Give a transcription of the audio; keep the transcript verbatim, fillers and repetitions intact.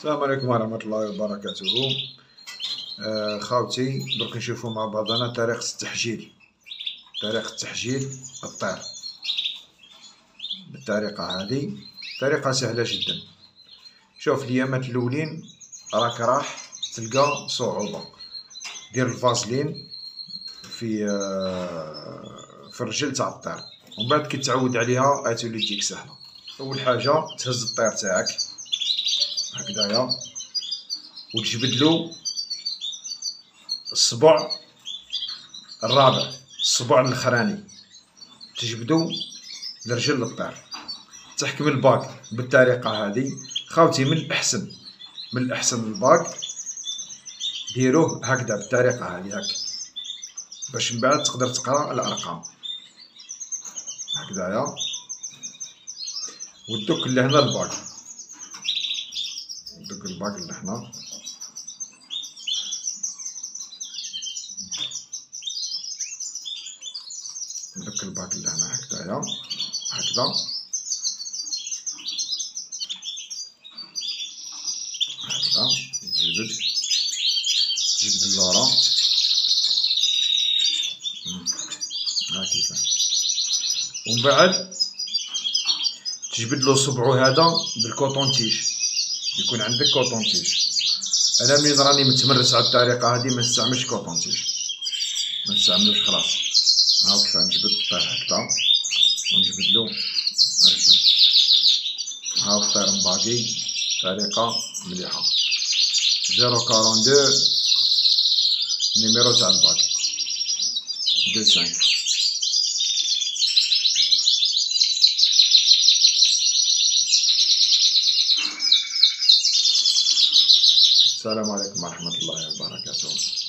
السلام عليكم ورحمة الله وبركاته. آه خاوتي درك نشوفو مع بعضنا طريقة التحجيل طريقة تحجيل الطير بالطريقة هذه. طريقة سهلة جدا. شوف اليامات الأولين راك راح تلقى صعوبة، دير الفازلين في آه في الرجل تاع الطير، ومن بعد كي تعود عليها غتولي تجيك سهلة. أول حاجة تهز الطير تاعك هكذايا وتجبدلو الصبع الرابع، الصبع الاخراني تجبدو لرجل الطير، تحكم الباك بالطريقه هذه. خاوتي من الاحسن من الاحسن الباك ديروه هكذا بالطريقه هذه هكا، باش من بعد تقدر تقرا الارقام هكذايا. ودوك لهنا الباك، دوك الباك لهنا ندك الباك اللي هنا هكذايا هكذا هكذا، تجبد تجبد اللورا ها كيفاه، ومن بعد تجبد له صبعو هذا بالكوطون تيج، يكون عندك كوطون تيج. انا ملي راني متمرس على الطريقه هذه ما نستعملش كوطون تيج، ما نستعملوش خلاص. هاو كيفاه نجبد الطير هكذا ونجبدلو رجلو، هاو الطير مباقي طريقة مليحة. زيرو كارون دو نيميرو تاع الباك دو سانك. السلام عليكم ورحمة الله وبركاته.